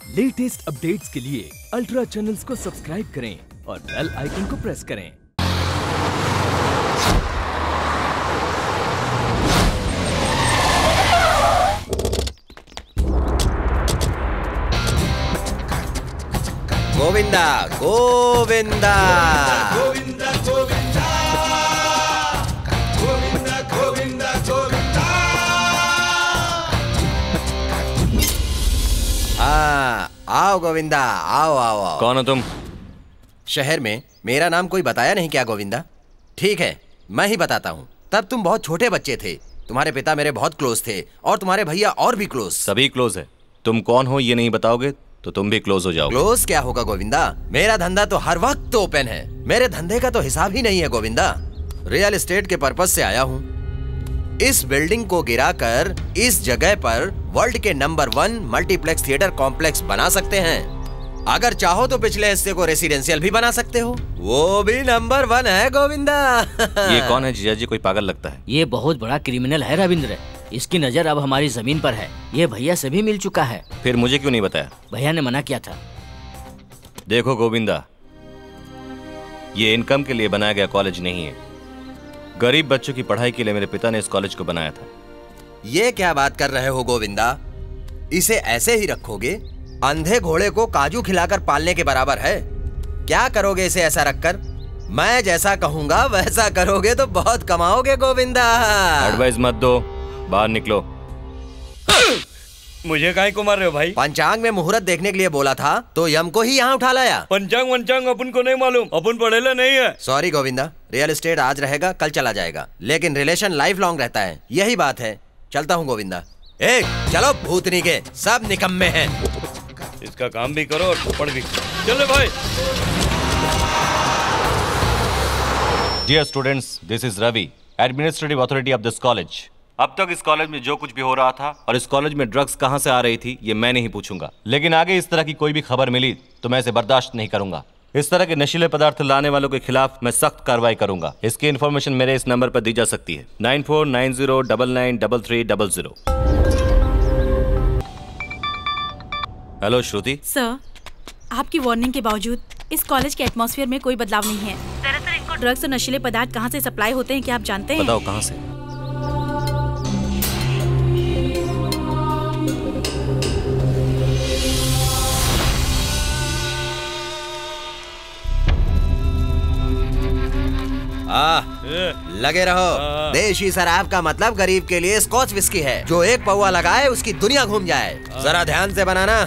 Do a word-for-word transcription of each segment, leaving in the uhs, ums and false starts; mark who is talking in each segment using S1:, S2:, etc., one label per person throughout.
S1: Latest updates के लिए ultra channels को सब्सक्राइब करें और बेल आइकन को प्रेस करें।
S2: गोविंदा गोविंदा
S3: गोविंदा गोविंदा गोविंदा गोविंदा गोविंदा।
S2: हाँ आओ गोविंदा, आओ आओ आओ।
S4: कौन हो तुम?
S2: शहर में मेरा नाम कोई बताया नहीं क्या गोविंदा? ठीक है मैं ही बताता हूँ। तब तुम बहुत छोटे बच्चे थे, तुम्हारे पिता मेरे बहुत क्लोज थे और तुम्हारे भैया और भी क्लोज।
S4: सभी क्लोज है। तुम कौन हो ये नहीं बताओगे तो तुम भी क्लोज हो जाओगे।
S2: क्लोज क्या होगा गोविंदा, मेरा धंधा तो हर वक्त ओपन है। मेरे धंधे का तो हिसाब ही नहीं है गोविंदा। रियल एस्टेट के पर्पज से आया हूँ। इस बिल्डिंग को गिराकर इस जगह पर वर्ल्ड के number one multiplex theatre complex बना सकते हैं। अगर चाहो तो पिछले हिस्से को रेसिडेंशियल भी बना सकते हो, वो भी नंबर वन है गोविंदा।
S4: ये कौन है जीजा जी? कोई पागल लगता है।
S5: ये बहुत बड़ा क्रिमिनल है रविंद्र। इसकी नजर अब हमारी जमीन पर है। ये भैया से भी मिल चुका है।
S4: फिर मुझे क्यों नहीं बताया?
S5: भैया ने मना किया था।
S4: देखो गोविंदा, ये इनकम के लिए बनाया गया कॉलेज नहीं है। गरीब बच्चों की पढ़ाई के लिए मेरे पिता ने इस कॉलेज को बनाया था।
S2: ये क्या बात कर रहे हो गोविंदा? इसे ऐसे ही रखोगे? अंधे घोड़े को काजू खिलाकर पालने के बराबर है। क्या करोगे इसे ऐसा रखकर? मैं जैसा कहूंगा वैसा करोगे तो बहुत कमाओगे गोविंदा।
S4: एडवाइस मत दो, बाहर निकलो।
S6: मुझे काहे को मार रहे हो भाई?
S2: पंचांग में मुहूर्त देखने के लिए बोला था तो यम को ही यहाँ उठा लाया।
S6: पंचांग वंचांग अपन को नहीं मालूम, अपन पढ़ेला नहीं है।
S2: सॉरी गोविंदा, रियल एस्टेट आज रहेगा कल चला जाएगा, लेकिन रिलेशन लाइफ लॉन्ग रहता है। यही बात है। चलता हूँ गोविंदा। ए चलो भूतनी के, सब निकम्मे हैं।
S6: इसका काम भी करो और थप्पड़ भी। चलो भाई।
S4: Dear students, this is Ravi, administrative authority of this college. अब तक इस कॉलेज में जो कुछ भी हो रहा था और इस कॉलेज में ड्रग्स कहां से आ रही थी ये मैं नहीं पूछूंगा, लेकिन आगे इस तरह की कोई भी खबर मिली तो मैं इसे बर्दाश्त नहीं करूंगा। इस तरह के नशीले पदार्थ लाने वालों के खिलाफ मैं सख्त कार्रवाई करूंगा। इसकी इन्फॉर्मेशन मेरे इस नंबर पर दी जा सकती है, nine four nine zero double nine double three double zero. Hello Shruti.
S7: Sir, आपकी वार्निंग के बावजूद इस कॉलेज के एटमॉस्फेयर में कोई बदलाव नहीं है। दरअसल इनको ड्रग्स और नशीले पदार्थ कहाँ से सप्लाई होते हैं क्या आप जानते हैं?
S4: बताओ कहाँ से?
S2: आ, लगे रहो। देशी शराब का मतलब गरीब के लिए स्कॉच विस्की है। जो एक पौवा लगाए उसकी दुनिया घूम जाए। जरा ध्यान से बनाना।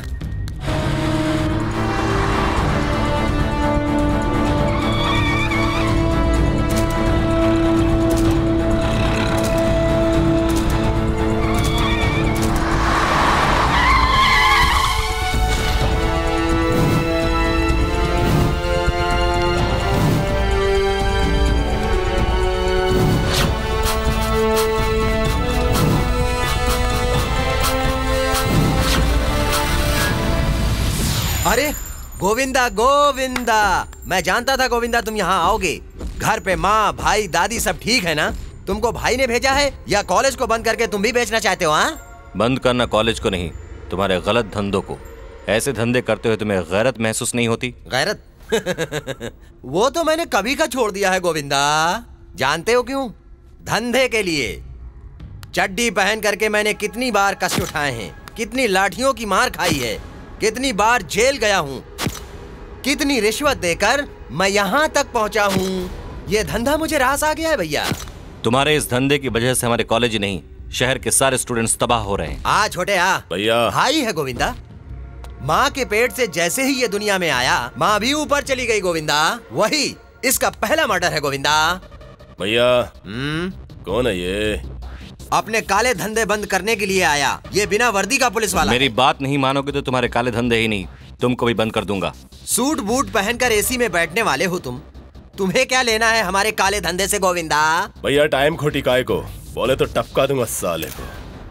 S2: अरे गोविंदा गोविंदा, मैं जानता था गोविंदा तुम यहाँ आओगे। घर पे माँ भाई दादी सब ठीक है ना? तुमको भाई ने भेजा है या कॉलेज को बंद करके तुम भी बेचना चाहते हो? हाँ,
S4: बंद करना कॉलेज को नहीं, तुम्हारे गलत धंधों को। ऐसे धंधे करते हुए तुम्हें गैरत महसूस नहीं होती?
S2: गैरत? वो तो मैंने कभी का छोड़ दिया है गोविंदा। जानते हो क्यों? धंधे के लिए। चड्डी पहन करके मैंने कितनी बार कष्ट उठाए हैं, कितनी लाठियों की मार खाई है, कितनी बार जेल गया हूँ, कितनी रिश्वत देकर मैं यहाँ तक पहुँचा हूँ। ये धंधा मुझे रास आ गया है भैया।
S4: तुम्हारे इस धंधे की वजह से हमारे कॉलेज ही नहीं शहर के सारे स्टूडेंट्स तबाह हो रहे हैं।
S2: आ छोटे आ
S6: भैया।
S2: भाई है गोविंदा। माँ के पेट से जैसे ही ये दुनिया में आया माँ भी ऊपर चली गई गोविंदा। वही इसका पहला मर्डर है गोविंदा।
S6: भैया
S2: हम्म
S6: कौन है ये?
S2: अपने काले धंधे बंद करने के लिए आया ये बिना वर्दी का पुलिस वाला।
S4: मेरी बात नहीं मानोगे तो तुम्हारे काले धंधे ही नहीं तुमको भी बंद कर दूंगा।
S2: सूट बूट पहनकर एसी में बैठने वाले हो तुम। तुम्हें क्या लेना है हमारे काले धंधे से गोविंदा?
S6: भैया टाइम खोटी काय को, बोले तो टपका दूंगा साले को।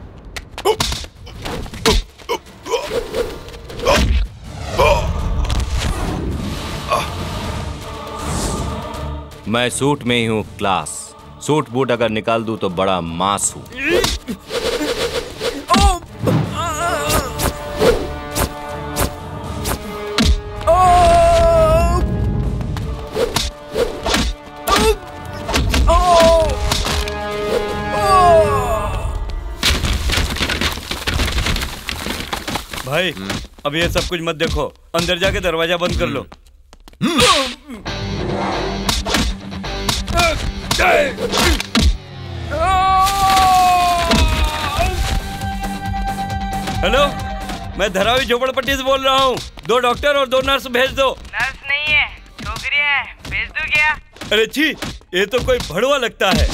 S4: मैं सूट में ही हूँ क्लास। सूट बूट अगर निकाल दूं तो बड़ा मास हूँ।
S8: भाई अब ये सब कुछ मत देखो, अंदर जाके दरवाजा बंद कर लो। हेलो, मैं धरावी झोपड़पट्टी से बोल रहा हूँ। दो डॉक्टर और दो नर्स भेज दो।
S9: नर्स नहीं है, छोकरी है, भेज दो क्या?
S8: अरे छी, ये तो कोई भड़वा लगता है।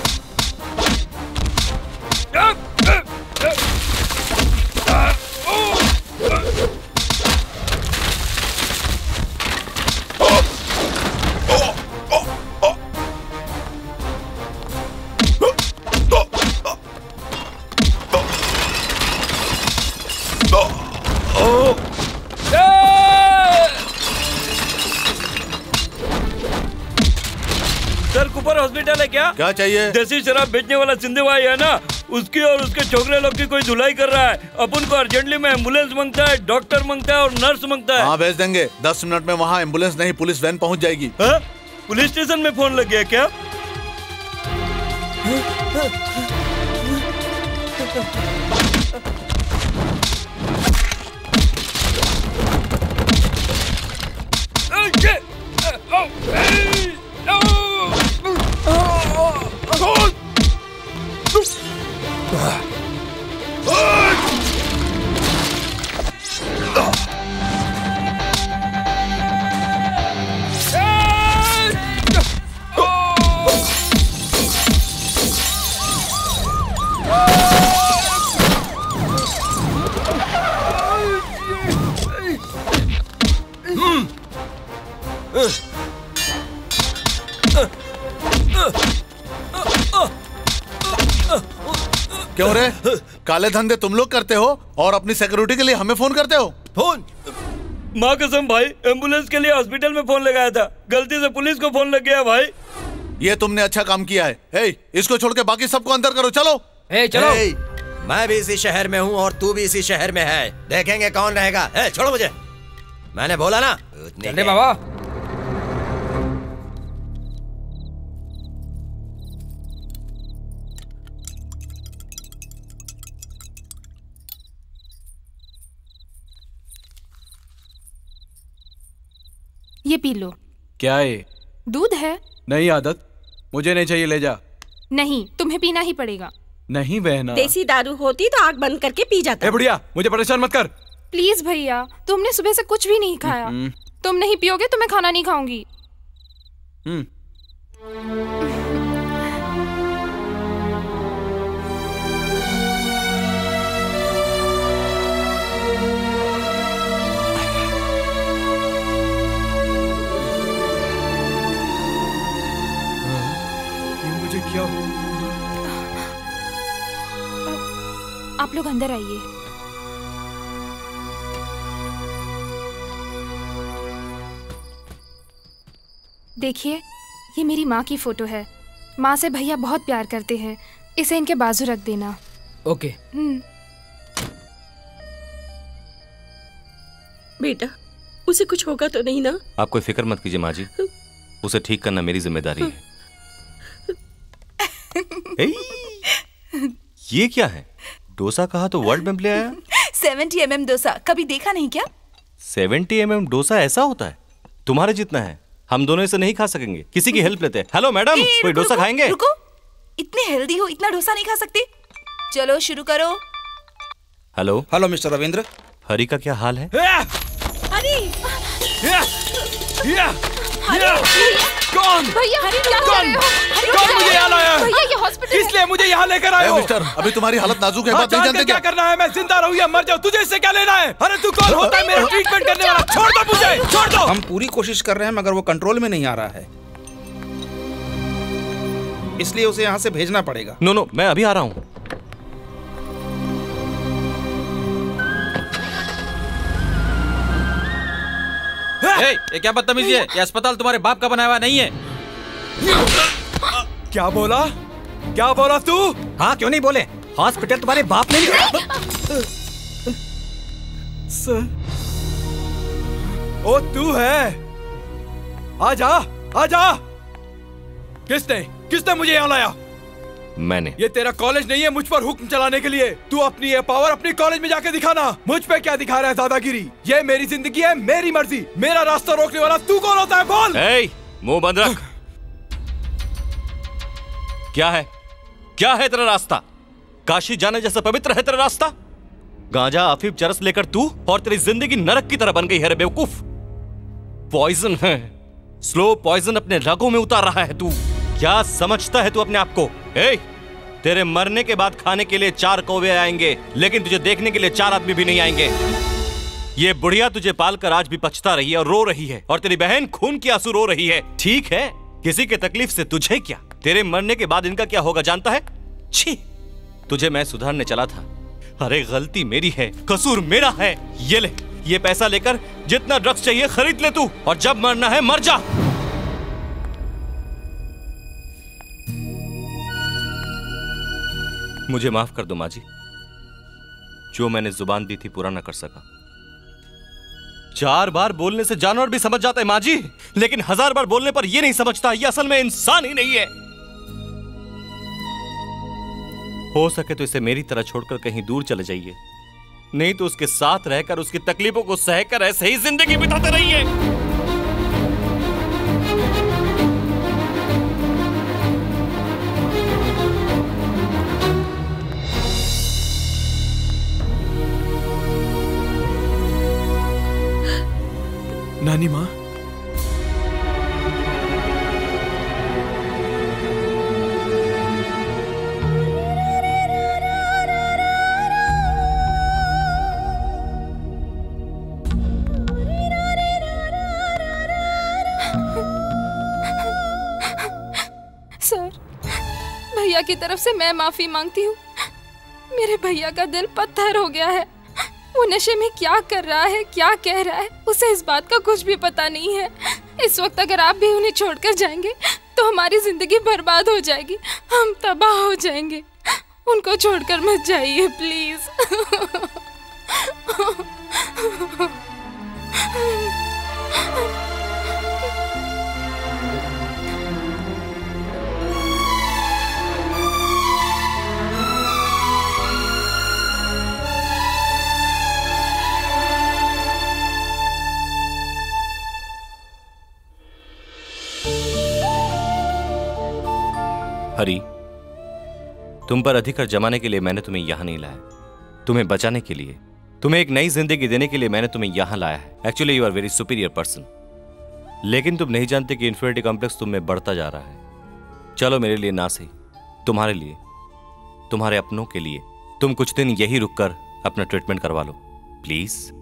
S8: सर, कुपर हॉस्पिटल है क्या?
S10: क्या चाहिए?
S8: देसी शराब बेचने वाला सिंधु भाई है ना, उसकी और उसके छोकरे लोग की कोई धुलाई कर रहा है। अपन को अर्जेंटली में एम्बुलेंस मांगता है, डॉक्टर मांगता है और नर्स मांगता है।
S10: हाँ भेज देंगे, दस मिनट में वहाँ एम्बुलेंस नहीं पुलिस वैन पहुँच जाएगी।
S8: हा? पुलिस स्टेशन में फोन लग गया क्या?
S10: क्यों रे, काले धंधे तुम लोग करते हो और अपनी सिक्योरिटी के लिए हमें फोन करते हो?
S8: फोन? माँ कसम भाई, एम्बुलेंस के लिए हॉस्पिटल में फोन लगाया था, गलती से पुलिस को फोन लग गया भाई।
S10: ये तुमने अच्छा काम किया है। हे, इसको छोड़ के बाकी सबको अंदर करो, चलो।
S2: हे, चलो। हे, मैं भी इसी शहर में हूँ और तू भी इसी शहर में है, देखेंगे कौन रहेगा। हे, छोड़ो मुझे, मैंने बोला ना।
S11: चले बाबा।
S12: ये पी लो।
S13: क्या है?
S12: दूध है।
S13: नहीं आदत, मुझे नहीं चाहिए, ले जा।
S12: नहीं, तुम्हें पीना ही पड़ेगा।
S13: नहीं बहना,
S14: देसी दारू होती तो आग बंद करके पी जाता।
S13: ए बुढ़िया, मुझे परेशान मत कर।
S12: प्लीज भैया, तुमने सुबह से कुछ भी नहीं खाया। तुम नहीं पियोगे तो मैं खाना नहीं खाऊंगी।
S13: क्या?
S12: आप लोग अंदर आइए। देखिए, ये मेरी माँ की फोटो है। माँ से भैया बहुत प्यार करते हैं, इसे इनके बाजू रख देना।
S11: ओके।
S14: बेटा, उसे कुछ होगा तो नहीं ना?
S4: आप कोई फिक्र मत कीजिए माँ जी, उसे ठीक करना मेरी जिम्मेदारी है। ये क्या है? डोसा कहा तो वर्ल्ड में ले आया।
S15: सेवेंटी एम एम डोसा कभी देखा नहीं क्या?
S4: सेवेंटी एम एम डोसा ऐसा होता है? तुम्हारे जितना है, हम दोनों इसे नहीं खा सकेंगे, किसी की हेल्प लेते हैं। हेलो मैडम, कोई डोसा खाएंगे?
S15: रुको, इतने हेल्दी हो, इतना डोसा नहीं खा सकती? चलो शुरू करो।
S4: Hello
S11: hello mister Ravindra,
S4: Hari का क्या हाल है?
S15: हरी
S12: कौन? भैया, हरी क्या कर रहे हो?
S13: कौन मुझे यहाँ लाया?
S12: भैया, ये हॉस्पिटल
S13: किस लिए मुझे यहाँ लेकर आए हो?
S10: मिस्टर, अभी तुम्हारी हालत नाजुक है, बात नहीं जानते क्या?
S13: क्या करना है? मैं जिंदा रहूं या मर जाऊं, तुझे इससे क्या लेना है? अरे तू कौन होता है मेरा ट्रीटमेंट करने वाला? छोड़ दो मुझे, छोड़ दो।
S11: हम पूरी कोशिश कर रहे हैं मगर वो कंट्रोल में नहीं आ रहा है, इसलिए उसे यहाँ से भेजना पड़ेगा।
S4: नो नो, मैं अभी आ रहा हूँ।
S11: ए, ये क्या बदतमीजी है? ये अस्पताल तुम्हारे बाप का बनाया हुआ नहीं है।
S13: क्या बोला? क्या बोला तू?
S11: हाँ क्यों नहीं बोले? हॉस्पिटल तुम्हारे बाप ने नहीं।
S13: सर, ओ तू है? आजा, आजा। किसने किसने मुझे यहाँ लाया?
S4: मैंने।
S13: ये तेरा कॉलेज नहीं है मुझ पर हुक्म चलाने के लिए। तू अपनी ये पावर अपनी कॉलेज में जाके दिखाना। मुझ पे क्या दिखा रहा है दादागिरी? ये मेरी जिंदगी है, मेरी मर्जी। मेरा रास्ता रोकने वाला तू कौन होता है? बोल।
S4: ए, मुंह बंद रख। क्या है क्या है तेरा रास्ता? काशी जाने जैसा पवित्र है तेरा रास्ता? गांजा अफीम चरस लेकर तू और तेरी जिंदगी नरक की तरह बन गई है रे बेवकूफ। पॉइजन है, स्लो पॉइजन अपने रगों में उतार रहा है तू। क्या समझता है तू अपने आप को? ए, तेरे मरने के बाद खाने के लिए चार कौवे आएंगे, लेकिन तुझे देखने के लिए चार आदमी भी नहीं आएंगे। ये बुढ़िया तुझे पालकर आज भी पछता रही है और रो रही है, और तेरी बहन खून के आंसू रो रही है। ठीक है, किसी के तकलीफ से तुझे क्या? तेरे मरने के बाद इनका क्या होगा जानता है? छी, तुझे मैं सुधारने चला था। अरे गलती मेरी है, कसूर मेरा है। ये ले, ये पैसा लेकर जितना ड्रग्स चाहिए खरीद ले तू, और जब मरना है मर जा। मुझे माफ कर दो माँ जी, जो मैंने जुबान दी थी पूरा ना कर सका। चार बार बोलने से जानवर भी समझ जाता है माँ जी, लेकिन हजार बार बोलने पर यह नहीं समझता, ये असल में इंसान ही नहीं है। हो सके तो इसे मेरी तरह छोड़कर कहीं दूर चले जाइए, नहीं तो उसके साथ रहकर उसकी तकलीफों को सहकर ऐसे ही जिंदगी बिताते रहिए।
S13: नानी माँ,
S12: सर, भैया की तरफ से मैं माफी मांगती हूँ। मेरे भैया का दिल पत्थर हो गया है। वो नशे में क्या कर रहा है, क्या कह रहा है, उसे इस बात का कुछ भी पता नहीं है। इस वक्त अगर आप भी उन्हें छोड़कर जाएंगे तो हमारी जिंदगी बर्बाद हो जाएगी, हम तबाह हो जाएंगे। उनको छोड़कर मत जाइए प्लीज।
S4: हरी, तुम पर अधिकार जमाने के लिए मैंने तुम्हें यहां नहीं लाया, तुम्हें बचाने के लिए, तुम्हें एक नई जिंदगी देने के लिए मैंने तुम्हें यहां लाया है। Actually you are very superior person, लेकिन तुम नहीं जानते कि इन्फीरियरिटी कॉम्प्लेक्स तुम में बढ़ता जा रहा है। चलो मेरे लिए ना सही, तुम्हारे लिए, तुम्हारे अपनों के लिए, तुम कुछ दिन यही रुककर अपना ट्रीटमेंट करवा लो प्लीज।